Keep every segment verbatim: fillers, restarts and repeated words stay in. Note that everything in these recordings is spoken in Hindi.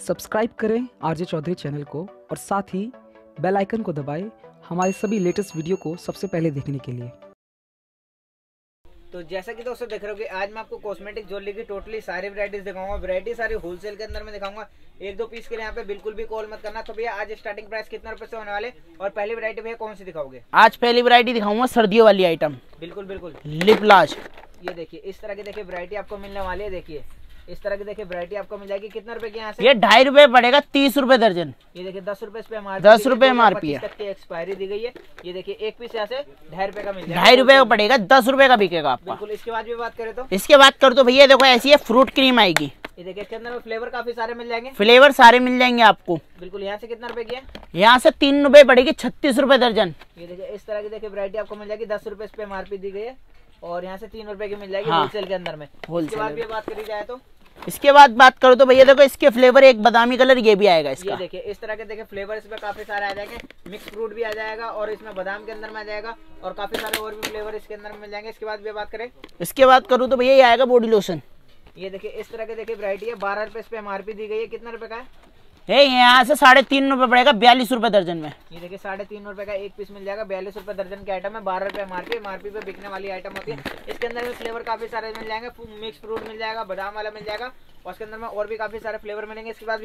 सब्सक्राइब करें आरजे चौधरी चैनल को और साथ ही बेल आइकन को दबाएं हमारे सभी लेटेस्ट वीडियो को सबसे पहले देखने के लिए। तो जैसा कि दोस्तों देख रहे हो कि आज मैं आपको कॉस्मेटिक ज्वेलरी की टोटली सारी वैरायटीज दिखाऊंगा। वैरायटी सारी होलसेल के अंदर में दिखाऊंगा। एक दो पीस के लिए यहाँ पे बिल्कुल भी कॉल मत करना। तो भैया आज स्टार्टिंग प्राइस कितना रुपए से होने वाले और पहली वैरायटी भैया कौन सी दिखाओगे? आज पहली वैरायटी दिखाऊंगा सर्दियों वाली आइटम। बिल्कुल बिल्कुल लिप लाज। ये देखिए इस तरह की देखिए वैरायटी आपको मिलने वाली है। देखिए इस तरह की देखिए वैरायटी आपको मिल जाएगी। कितना रुपए की यहाँ से? ये ढाई रुपए पड़ेगा, तीस रुपए दर्जन। ये देखिए दस रुपए पे एमआरपी, दस रुपए एमआरपी है, तक की एक्सपायरी दी गई है। ये देखिए एक पीस यहाँ से ढाई रुपए का मिल जाएगा। ढाई रुपए का पड़ेगा, दस रुपए का बिकेगा आपका। बिल्कुल। इसके बाद भी बात करें तो इसके बाद कर तो भैया देखो ऐसी है फ्रूट क्रीम आएगी। ये देखिए इसके अंदर में फ्लेवर काफी सारे मिल जाएंगे। फ्लेवर सारे मिल जाएंगे आपको। बिल्कुल। यहाँ से कितना रुपए की है? यहाँ से तीन रुपए पड़ेगी, छत्तीस रुपए दर्जन। ये देखिए इस तरह की देखिए वैरायटी आपको मिल जाएगी। दस रुपए इस पे एमआरपी दी गई है और यहाँ से तीन रुपए की मिल जाएगी हाँ। होलसेल के अंदर में। इसके बाद भी बात करी जाए तो इसके बाद बात करो तो भैया देखो इसके फ्लेवर एक बादामी कलर ये भी आएगा इसका। ये देखिए इस तरह के देखिए फ्लेवर इसमें काफी सारे आ जाएंगे। मिक्स फ्रूट भी आ जाएगा और इसमें बादाम के अंदर में आ जाएगा और काफी सारे और भी फ्लेवर इसके अंदर में मिल जाएंगे। इसके बाद भी बात करें इसके बाद करूँ तो भैया ये आएगा बॉडी लोशन। ये देखिए इस तरह के देखिए वैरायटी है। बारह रुपए इस पे एमआरपी दी गई है। कितना रुपए का है? ये यहाँ से साढ़े तीन रुपए पड़ेगा, बयालीस रुपए दर्जन में। ये देखिए साढ़े तीन रुपए का एक पीस मिल जाएगा। बयालीस रुपए दर्जन की आइटम है। बारह रुपए एमआरपी एमआरपी पे बिकने वाली आइटम होती है। इसके अंदर में फ्लेवर काफी सारे मिल जाएंगे। मिक्स फ्रूट मिल जाएगा, बादाम वाला मिल जाएगा और इसके अंदर में और भी काफी सारे फ्लेवर मिलेंगे। इसके बाद भी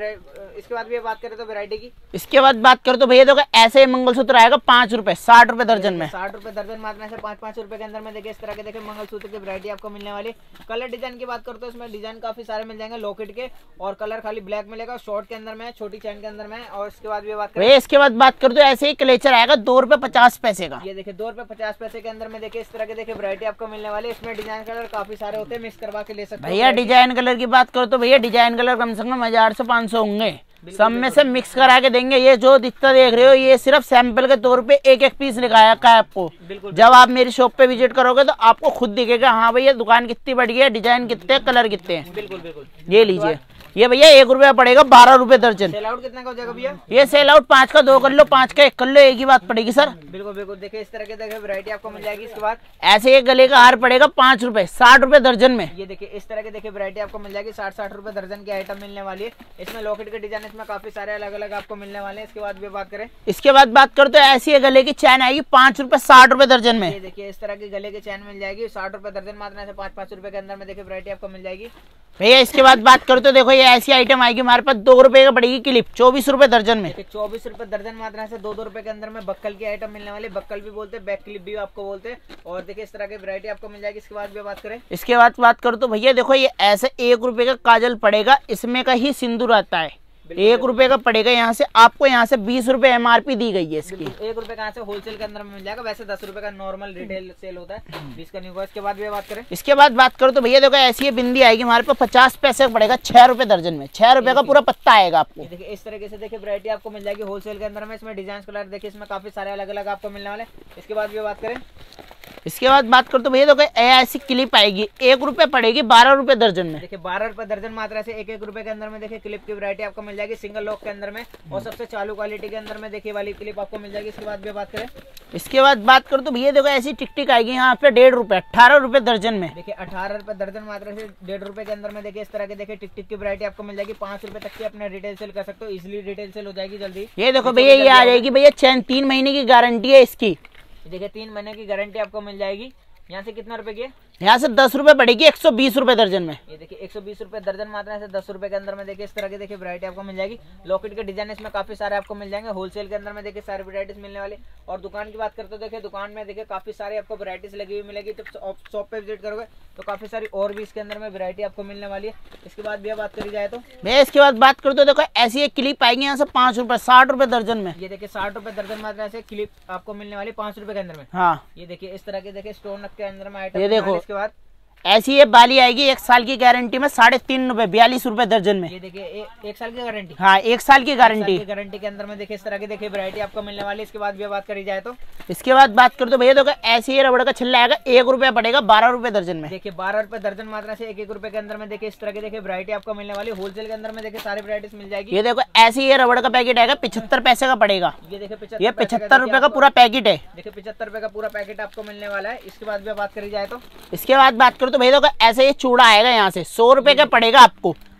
इसके बाद भी बात करें तो वैरायटी की इसके बाद बात करो तो भैया देखो ऐसे मंगलसूत्र आएगा पांच रुपए, साठ रुपए दर्जन में। साठ रुपए दर्जन मात्र से पाँच पाँच रुपए के अंदर में देखिए इस तरह के देखिए मंगलसूत्र की वैरायटी आपको मिलने वाली। कलर डिजाइन की बात करते हो इसमें डिजाइन काफी सारे मिल जाएंगे लॉकेट के और कलर खाली ब्लैक मिलेगा। शॉर्ट के अंदर में, छोटी चैन के अंदर में। और इसके बाद भी बात करें इसके बाद बात कर दो ऐसे ही क्लेचर आएगा दो रुपए पचास पैसे का। ये देखिए दो रुपए पचास पैसे के अंदर में देखिए इस तरह के देखिए वैरायटी आपको मिलने वाली है। इसमें डिजाइन कलर काफी सारे होते हैं, मिक्स करवा के ले सकते हैं। भैया डिजाइन कलर की बात करो तो भैया डिजाइन कलर कम से कम हजार से पाँच सौ होंगे। सब में से मिक्स करा के देंगे। ये जो दिखता देख रहे हो ये सिर्फ सैंपल के तौर पे एक एक पीस लिखाया है आपको। जब आप मेरी शॉप पे विजिट करोगे तो आपको खुद दिखेगा हाँ भैया दुकान कितनी बड़ी है, डिजाइन कितने, कलर कितने हैं। बिल्कुल बिल्कुल। ये लीजिए, ये भैया एक रुपया पड़ेगा, बारह रुपए दर्जन। सेल आउट कितना का हो जाएगा भैया? ये सेल आउट पाँच का दो कर लो, पाँच का एक कर लो, एक ही बात पड़ेगी सर। बिल्कुल बिल्कुल। देखिए इस तरह के देखिए वैरायटी आपको मिल जाएगी। इसके बाद ऐसे एक गले का हार पड़ेगा पाँच रुपए, साठ रुपए दर्जन में। ये देखिए इस तरह के देखिए वैरायटी आपको मिल जाएगी। साठ साठ रुपए दर्जन की आइटम मिलने वाली है। इसमें लॉकेट के डिजाइन इसमें काफी सारे अलग अलग आपको मिलने वाले हैं। इसके बाद भी बात करें इसके बाद बात करो तो ऐसी गले की चैन आएगी पाँच रुपए साठ रुपए दर्जन में। ये देखिए इस तरह की गले की चैन मिल जाएगी। साठ रुपए दर्जन मात्र से पाँच पाँच रुपए के अंदर में देखिए वैरायटी आपको मिल जाएगी। भैया इसके बाद बात करो तो देखो ये ऐसी आइटम आएगी हमारे पास दो रुपए का पड़ेगी क्लिप, चौबीस रुपए दर्जन में। चौबीस रुपए दर्जन मात्रा से दो दो रुपए के अंदर में बक्कल की आइटम मिलने वाली। बक्कल भी बोलते हैं, बैक क्लिप भी आपको बोलते हैं। और देखिए इस तरह की वैरायटी आपको मिल जाएगी। इसके बाद भी बात करें इसके बाद बात करो तो भैया देखो ये ऐसे एक रुपए का काजल पड़ेगा, इसमें का ही सिंदूर आता है। एक रुपए का पड़ेगा। यहाँ से आपको यहाँ से बीस रुपए एमआरपी दी गई है इसकी। एक रुपए का यहाँ से होलसेल के अंदर में मिल जाएगा। वैसे दस रुपए का नॉर्मल रिटेल सेल होता है, बीस का नहीं होगा। इसके बाद भी बात करें इसके बाद बात करो तो भैया देखो ऐसी ये बिंदी आएगी हमारे पास पचास पैसे का पड़ेगा, छह रुपए दर्जन में। छह रुपए का पूरा पत्ता आएगा आपको। देखिए इस तरीके से देखिए वैरायटी आपको मिल जाएगी होलसेल के अंदर में। इसमें डिजाइन कलर देखिए इसमें काफी सारे अलग अलग आपको मिलने वाले। इसके बाद भी बात करें इसके बाद बात करो तो भैया देखो ऐसी क्लिप आएगी, एक रुपए पड़ेगी, बारह रुपए दर्जन में। देखिए बारह रुपए दर्जन मात्रा से एक एक रुपए के अंदर में देखिए क्लिप की वैरायटी आपको मिल जाएगी सिंगल लॉक के अंदर में और सबसे चालू क्वालिटी के अंदर में देखिए वाली क्लिप आपको मिल जाएगी। इसके बाद भी बात करें इसके बाद बात करो तो भैया देखो ऐसी टिक टिक आएगी यहाँ पे डेढ़ रुपए, अठारह रुपए दर्जन में। देखिए अठारह रुपए दर्जन मात्रा से डेढ़ रुपए के अंदर में देखिए इस तरह के देखिए टिक टिक की वैरायटी आपको मिल जाएगी। पांच रुपए तक की अपने रिटेल सेल कर सकते हो, इजिली रिटेल सेल हो जाएगी जल्दी। ये देखो भैया ये आ जाएगी भैया चैन, तीन महीने की गारंटी है इसकी। देखिए तीन महीने की गारंटी आपको मिल जाएगी। यहाँ से कितना रुपए की है? यहाँ से दस रुपए पड़ेगी, एक सौ बीस रुपए दर्जन में। ये देखिए एक सौ बीस रुपए दर्जन मात्रा से दस रुपए के अंदर में देखिए इस तरह के देखिए वैरायटी आपको मिल जाएगी। लॉकेट के डिजाइन इसमें काफी सारे आपको मिल जाएंगे। होलसेल के अंदर में देखिए सारी वैरायटीज मिलने वाली। और दुकान की बात करते हो देखिए दुकान में देखिए काफी सारी आपको वैरायटीज लगी हुई मिलेगी। तो शॉप पे विजिट करोगे तो काफी सारी और भी इसके अंदर में वैरायटी आपको मिलने वाली है। इसके बाद भी बात करी जाए तो भैया इसके बाद बात करो तो देखो ऐसी एक क्लिप आएगी यहाँ से पाँच रुपए, साठ रुपए दर्जन में। ये देखिए साठ रुपए दर्जन मात्रा से क्लिप आपको मिलने वाली पाँच रुपए के अंदर में। हाँ ये देखिए इस तरह के देखिए स्टोन के अंदर में आइटम। ये देखो इसके बाद ऐसी ये बाली आएगी एक साल की गारंटी में, साढ़े तीन रुपए, बयालीस रुपए दर्जन में। ये देखिए ए, एक साल की गारंटी। हाँ एक साल की गारंटी। गारंटी के अंदर में देखिए इस तरह की देखिए वैरायटी आपको मिलने वाली है। इसके बाद भी बात करी जाए तो इसके बाद बात करो तो भैया देखो ऐसी ये रबड़ का छिल्ला आएगा, एक रुपया पड़ेगा, बारह रुपए दर्जन में। देखिए बारह रुपए दर्जन मात्रा से एक एक रुपए के अंदर में देखिए इस तरह की देखिए वैरायटी आपको मिलने वाली। होलसेल के अंदर में देखिए सारी वैरायटीज मिल जाएगी। ये देखो ऐसी ये रबड़ का पैकेट आएगा, पिछहत्तर पैसे का पड़ेगा। ये देखिए ये पिछहत्तर रुपए का पूरा पैकेट है। देखिए पिछहत्तर रुपए का पूरा पैकेट आपको मिलने वाला है। इसके बाद भी बात करी जाए तो इसके बाद बात करो तो भैया देखो ऐसे ये चूड़ा आएगा यहाँ से, सौ रुपए का पड़ेगा आपको,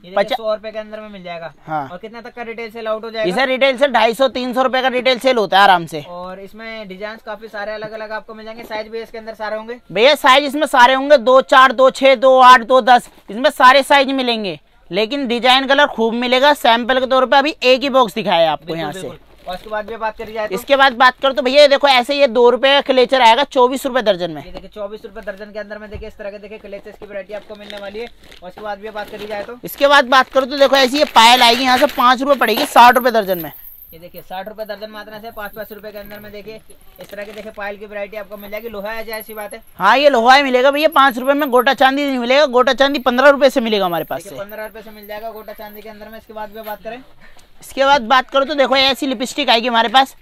सौ रुपए के अंदर में मिल जाएगा। हाँ। और कितना तक का रिटेल सेल आउट हो जाएगा? इसे रिटेल से ढाई सौ तीन सौ रुपए का रिटेल सेल होता है आराम से। और इसमें डिजाइन काफी सारे अलग अलग आपको मिल जाएंगे। साइज भी इसके अंदर सारे होंगे भैया, साइज इसमें सारे होंगे, दो चार, दो छह, दो आठ, दो दस, इसमें सारे साइज मिलेंगे। लेकिन डिजाइन कलर खूब मिलेगा। सैंपल के तौर पे अभी एक ही बॉक्स दिखाया है आपको यहाँ से। और इसके बाद भी बात करी जाए तो? इसके बाद बात करो तो भैया देखो ऐसे ये दो रुपए का क्लेचर आएगा चौबीस रुपए दर्जन में। ये देखिए चौबीस रुपए दर्जन के अंदर में देखिए इस तरह के देखिए क्लेचर्स की वैरायटी आपको मिलने वाली है। और इसके बाद भी बात करी जाए तो? इसके बाद बात करो तो देखो ऐसी ये पायल आएगी यहाँ से पाँच रुपए पड़ेगी साठ रुपए दर्जन में। ये देखिए साठ रुपए दर्जन मात्रा से पाँच पाँच रुपए के अंदर में देखिए इस तरह के देखिए पायल की वैरायटी आपको मिल जाएगी। लोहा है जैसी बात है। हाँ, ये लोहा ही मिलेगा भैया पाँच रुपए में। गोटा चांदी नहीं मिलेगा। गोटा चांदी पंद्रह रुपए से मिलेगा हमारे पास से। पंद्रह रुपए से मिल जाएगा गोटा चांदी के अंदर में। इसके बाद भी बात करें? इसके बाद बात करो तो देखो ऐसी लिपस्टिक आएगी हमारे पास।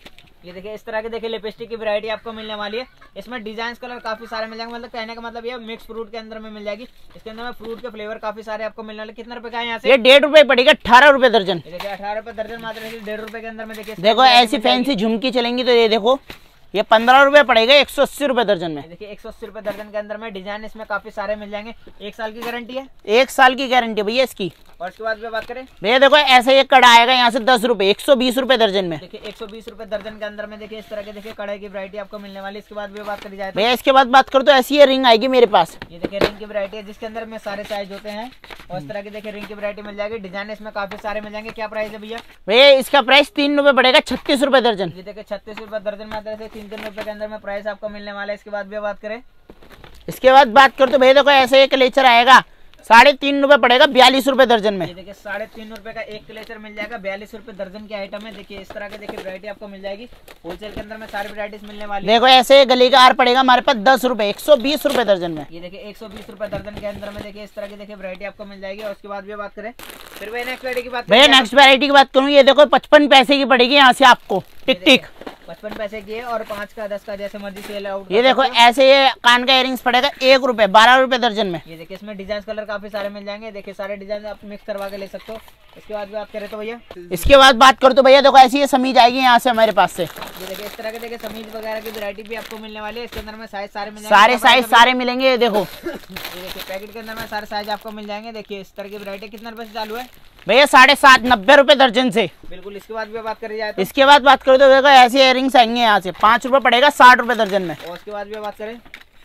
ये देखिए इस तरह के देखिए लिपस्टिक की वैरायटी आपको मिलने वाली है। इसमें डिजाइन कलर काफी सारे मिल जाएंगे। मतलब कहने का मतलब ये मिक्स फ्रूट के अंदर में मिल जाएगी। इसके अंदर में फ्रूट के फ्लेवर काफी सारे आपको मिलने वाले। कितने रुपए का है यहाँ से? ये डेढ़ रुपए पड़ेगा अठारह रुपए दर्जन। ये देखिए अठारह रुपए दर्जन मात्र डेढ़ रुपए के अंदर में देखिए देखो ऐसी फैंसी झुमकी चलेंगी तो ये देखो ये पंद्रह रुपए पड़ेगा एक सौ अस्सी रुपए दर्जन में। देखिए एक सौ अस्सी रुपए दर्जन के अंदर में डिजाइन इसमें काफी सारे मिल जाएंगे। एक साल की गारंटी है। एक साल की गारंटी भैया इसकी। और इसके बाद भी बात करें भैया देखो ऐसे एक कड़ा आएगा यहाँ से दस रुपए एक सौ बीस रुपए दर्जन में। देखिए एक सौ बीस रुपए दर्जन के अंदर में देखिए इस तरह के देखिए कढ़ाई की वैरायटी आपको मिलने वाली है। इसके बाद भी बात करी जाए भैया इसके बाद बात करो तो ऐसी ये रिंग आएगी मेरे पास। ये देखिए रिंग की वैरायटी है जिसके अंदर में सारे साइज होते हैं। और इस तरह की देखिए रिंग की वैरायटी मिल जाएगी। डिजाइन इसमें काफी सारे मिल जाएंगे। क्या प्राइस है भैया? भैया इसका प्राइस तीन रुपए पड़ेगा छत्तीस रुपए दर्जन। ये देखिए छत्तीस रुपए दर्जन मात्रा से तीन तीन रुपए के अंदर में प्राइस आपको मिलने वाला है। इसके बाद भी बात करें? इसके बाद बात करो तो भैया देखो ऐसे एक क्लेचर आएगा साढ़े तीन रुपए पड़ेगा बयालीस रुपए दर्जन में। ये देखिए साढ़े तीन रुपए का एक क्लेचर मिल जाएगा। बयालीस रुपए दर्जन के आइटम है। देखिए इस तरह के देखिए वैरायटी आपको मिल जाएगी। होलसेल के अंदर में सारी वैरायटीज मिलने वाली है। देखो ऐसे गली का हार पड़ेगा हमारे पास दस रुपए एक सौ बीस रुपए दर्जन में। ये देखिए एक सौ बीस रुपए दर्जन के अंदर में देखिए इस तरह की देखिए वैरायटी आपको मिल जाएगी। और उसके बाद भी बात करें फिर वही नेक्स्ट वैरायटी की बात भैया नेक्स्ट वैरायटी की बात करूँ ये देखो पचपन पैसे की पड़ेगी यहाँ से आपको टिक टिक पचपन पैसे की है। और पाँच का दस का जैसे मर्जी सेल आउट। ये देखो ऐसे ये कान का इयरिंग्स पड़ेगा एक रुपए बारह रुपए दर्जन में। ये देखिए इसमें डिजाइन कलर काफी सारे मिल जाएंगे। देखिए सारे डिजाइन आप मिक्स करवा के ले सकते हो। इसके बाद भी बात करें तो भैया इसके बाद बात करो तो भैया देखो ऐसी ये समीज आएगी यहाँ से हमारे पास से। ये देखिए इस तरह के देखिए समीज वगैरह की वैरायटी भी आपको मिलने वाली है। इसके अंदर में साइज सारे मिल जाएंगे। सारे साइज सारे मिलेंगे। ये देखो ये देखिए पैकेट के अंदर में सारे साइज आपको मिल जाएंगे। देखिए इस तरह की वैरायटी कितने रुपए से चालू है भैया? साढ़े सात नब्बे रुपए दर्जन से। बिल्कुल। इसके बाद भी बात करी जाए तो? इसके बाद बात करो तो देखो ऐसे इयरिंग्स आएंगे यहाँ से पाँच रुपए पड़ेगा साठ रुपए दर्जन में। और उसके बाद भी बात करें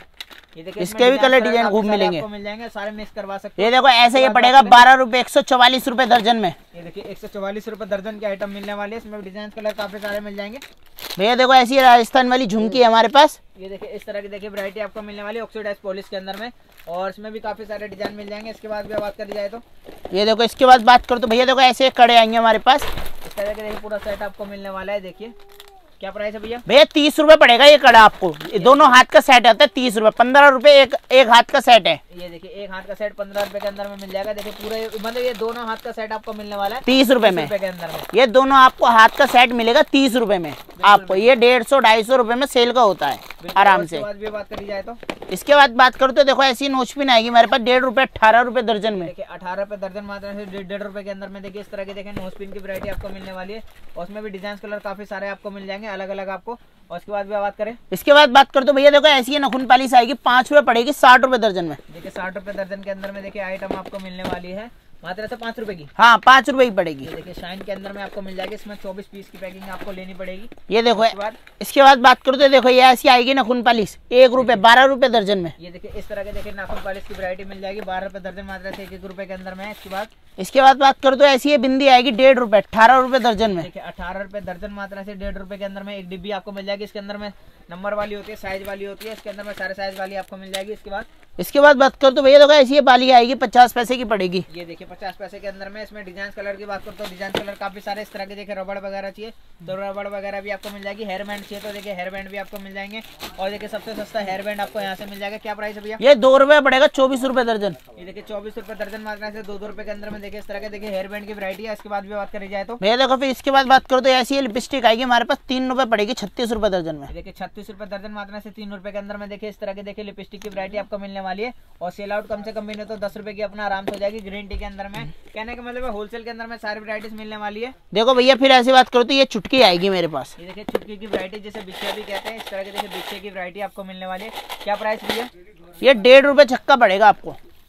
ये देखिए इसके भी कलर डिजाइन खूब मिलेंगे। आपको मिल जाएंगे। सारे मिक्स करवा सकते ये देखो ऐसे ये पड़ेगा बारह रुपए एक सौ चौवालीस रुपए दर्जन में। ये देखिए एक सौ चौवालीस रुपए दर्जन के आइटम मिलने वाले हैं। इसमें डिजाइन कलर काफी सारे मिल जाएंगे। भैया देखो ऐसी राजस्थान वाली झुमकी है हमारे पास। ये देखिए इस तरह की देखिए वैरायटी आपको मिलने वाली है ऑक्सीडाइज पॉलिश के अंदर में। और इसमें भी काफी सारे डिजाइन मिल जाएंगे। इसके बाद भी बात करी जाए तो ये देखो इसके बाद बात करो तो भैया देखो ऐसे कड़े आएंगे हमारे पास। इस तरह के देखिए पूरा सेट आपको मिलने वाला है। देखिए क्या प्राइस है भैया? भैया तीस रुपए पड़ेगा ये कड़ा आपको। ये दोनों हाथ का सेट आता है तीस रुपए पंद्रह रुपए एक एक हाथ का सेट है। ये देखिए एक हाथ का सेट पंद्रह रुपए के अंदर में मिल जाएगा। देखिए पूरे मतलब ये दोनों हाथ का सेट आपको मिलने वाला है तीस रुपए में के अंदर में। ये दोनों आपको हाथ का सेट मिलेगा तीस रुपए में आपको। ये डेढ़ सौ ढाई सौ रुपए में सेल का होता है आराम से। बाद भी बात करी जाए तो इसके बाद बात करो तो देखो ऐसी नोचपिन आएगी हमारे पास डेढ़ रुपए अठारह रुपए दर्जन में। देखिए अठारह रुपए दर्जन मात्रा से डेढ़ रुपए के अंदर में देखिए इस तरह के देखिए नोजपिन की वैरायटी आपको मिलने वाली है। और उसमें भी डिजाइन कलर काफी सारे आपको मिल जाएंगे अलग अलग आपको। और उसके बाद भी बात करें इसके बाद बात करो तो भैया देखो ऐसी ये नखुन पालिश आएगी पाँच रुपए पड़ेगी साठ रुपए दर्जन में। देखिए साठ रुपए दर्जन के अंदर में देखिए आइटम आपको मिलने वाली है मात्रा से पाँच रुपए की। हाँ पाँच रुपए की पड़ेगी। देखिए शाइन के अंदर में आपको मिल जाएगी। इसमें चौबीस पीस की पैकिंग आपको लेनी पड़ेगी। ये देखो इसके बाद बात करो तो देखो ये ऐसी आएगी नखुन पालिश एक रुपए बारह रुपए दर्जन में। ये देखिए इस तरह के देखिए नाखून पालिश की वैरायटी मिल जाएगी बारह रुपए दर्जन मात्रा से एक एक रुपए के अंदर में। इसके बाद इसके बाद बात करो तो ऐसी ये बिंदी आएगी डेढ़ रुपए अठारह रुपए दर्जन में। देखिए अठारह रुपए दर्जन मात्रा से डेढ़ रुपए के अंदर में एक डिब्बी आपको मिल जाएगी। इसके अंदर में नंबर वाली होती है साइज वाली होती है। इसके अंदर में सारे साइज वाली आपको मिल जाएगी। इसके बाद इसके बाद बात करो तो भैया देखो ऐसी ये बाली आएगी पचास पैसे की पड़ेगी। ये देखिए पचास पैसे के अंदर में। इसमें डिजाइन कलर की बात करो तो डिजाइन कलर काफी सारे इस तरह के देखिए रबड़ वगैरह चाहिए तो रबड़ वगैरह भी आपको मिल जाएगी। हेयर बैंड चाहिए तो देखिए हेयर बैंड भी आपको मिल जाएंगे। और देखिए सबसे सस्ता हेयर बैंड आपको यहाँ से मिल जाएगा। क्या प्राइस है भैया? ये दो रुपए पड़ेगा चौबीस रुपए दर्जन। ये देखिए चौबीस रुपए दर्जन मात्रा से दो दो रुपए के अंदर में देखिए इस तरह के देखिए हेयर बैंड की वैरायटी है। इसके बाद भी बात करी जाए तो भैया देखो फिर इसके बाद बात करो तो ऐसी लिपस्टिक आएगी हमारे पास तीन रुपए पड़ेगी छत्तीस रुपए दर्जन में। देखिए छत्तीस रुपए दर्जन मात्रा से तीन रुपए के अंदर में देखिए इस तरह के देखिए लिपस्टिक की वैरायटी आपको मिलने वाली है। और सेल आउट कम से कम मिले तो दस रुपए की अपना आराम से हो जाएगी ग्रीन टी के अंदर में। कहने का मतलब होलसेल के अंदर में सारी वैरायटीज मिलने वाली है। देखो भैया फिर ऐसी बात करो तो ये चुटकी आएगी मेरे पास। ये देखिए चुटकी की वैरायटी जिसे बिछिया भी कहते हैं। इस तरह के देखिए बिछिया की वैरायटी आपको मिलने वाली है। क्या प्राइस भैया? ये डेढ़ रुपए छक्का पड़ेगा आपको।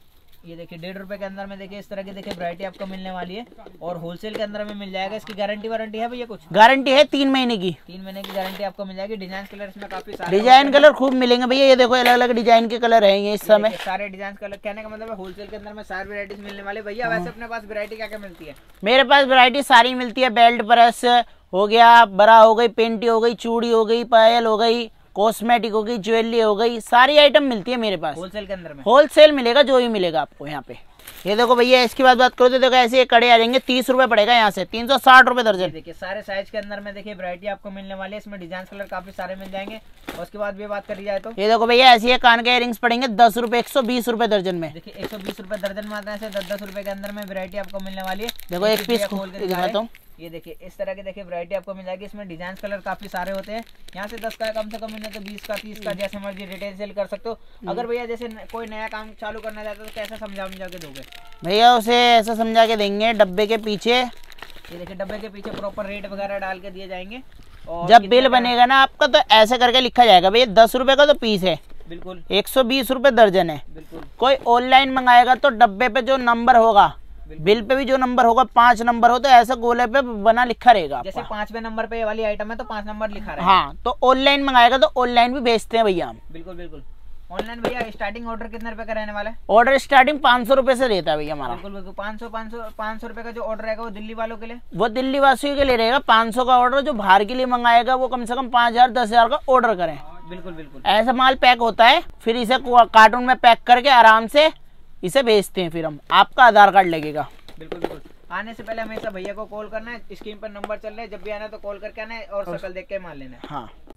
ये देखिए डेढ़ रुपए के अंदर में देखिए इस तरह की देखिए वैरायटी आपको मिलने वाली है और होलसेल के अंदर में मिल जाएगा। इसकी गारंटी वारंटी है भैया कुछ? गारंटी है तीन महीने की। तीन महीने की गारंटी आपको मिल जाएगी। डिजाइन कलर इसमें काफी सारे डिजाइन कलर खूब मिलेंगे भैया, ये देखो अलग अलग डिजाइन के कलर हैं ये इस समय। सारे डिजाइन कलर, कहने का मतलब है होलसेल के अंदर में सारी वैरायटीज मिलने वाले। भैया वैसे अपने पास वैरायटी क्या क्या मिलती है? मेरे पास वैरायटी सारी मिलती है। बेल्ट ब्रश हो गया, बरा हो गई, पेंटी हो गई, चूड़ी हो गई, पायल हो गई, कॉस्मेटिक हो गई, ज्वेलरी हो गई, सारी आइटम मिलती है मेरे पास। होलसेल के अंदर में होलसेल मिलेगा, जो भी मिलेगा आपको यहाँ पे। ये देखो भैया इसकी बात बात करो तो देखो ऐसे कड़े आ जाएंगे, तीस रुपए पड़ेगा यहाँ से, तीन सौ साठ रुपए दर्जन। देखिए सारे साइज के अंदर में देखिए वैरायटी आपको मिलने वाली है। इसमें डिजाइन कलर काफी सारे मिल जाएंगे। और उसके बाद भी बात करी जाए तो ये देखो भैया ऐसी है कान के इयरिंग्स पड़ेंगे दस रुपए, एक सौ बीस रुपए दर्जन में। देखिए एक सौ बीस रुपए दर्जन में आता है, दस दस रुपए के अंदर में वैरायटी आपको मिलने वाली है। देखो एक पीस खोल के दिखाता हूँ। ये देखिए इस तरह की देखिए वैरायटी आपको मिल जाएगी। इसमें डिजाइन कलर काफी सारे होते हैं। यहाँ से दस का कम से कम मिले तो बीस का, तीस का, जैसे मर्जी रिटेल सेल कर सकते हो। अगर भैया जैसे कोई नया काम चालू करना चाहते हो तो कैसे समझा समझा के दोगे? भैया उसे ऐसा समझा के देंगे, डब्बे के पीछे, ये देखिए डब्बे के पीछे प्रॉपर रेट वगैरह डाल के दिए जाएंगे। और जब बिल बनेगा ना आपका तो ऐसे करके लिखा जाएगा भैया दस रुपए का तो पीस है, बिल्कुल एक सौ बीस रुपए दर्जन है। बिल्कुल। कोई ऑनलाइन मंगाएगा तो डब्बे पे जो नंबर होगा, बिल पे भी जो नंबर होगा, पांच नंबर हो तो ऐसा गोले पे बना लिखा रहेगा। जैसे पांचवे नंबर पे वाली आइटम है तो पांच नंबर लिखा रहेगा। हाँ, तो ऑनलाइन मंगाएगा तो ऑनलाइन भी भेजते हैं भैया हम। बिल्कुल बिल्कुल। ऑनलाइन भैया स्टार्टिंग ऑर्डर कितने रुपए का रहने वाला है? ऑर्डर स्टार्टिंग पाँच सौ रुपए से रहता है भैया हमारा। बिल्कुल बिल्कुल। पाँच सौ पाँच सौ पाँच सौ रुपए का जो ऑर्डर रहेगा वो दिल्ली वालों के लिए, वो दिल्ली वासियों के लिए रहेगा। पाँच सौ का ऑर्डर जो बाहर के लिए मंगाएगा वो कम से कम पाँच हजार दस हजार का ऑर्डर करें। बिल्कुल बिल्कुल। ऐसा माल पैक होता है, फिर इसे कार्टून में पैक करके आराम से इसे भेजते हैं। फिर हम आपका आधार कार्ड लगेगा। बिल्कुल बिल्कुल। आने से पहले हमेशा भैया को कॉल करना है, स्क्रीन पर नंबर चल रहा है, जब भी आना है तो कॉल करके आना है और शक्ल देख के माल लेना है। हाँ।